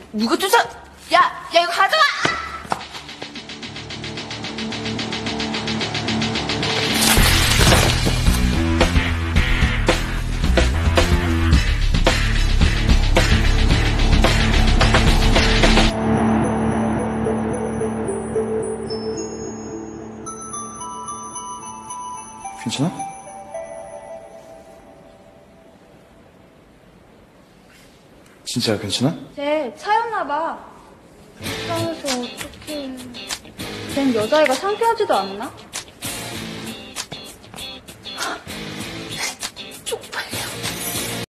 누가 쫓아? 야, 이거 가져와! 괜찮아? 진짜 괜찮아? 쟤 차였나봐. 불쌍해서 어떡해. 쟤는 여자애가 상쾌하지도 않나?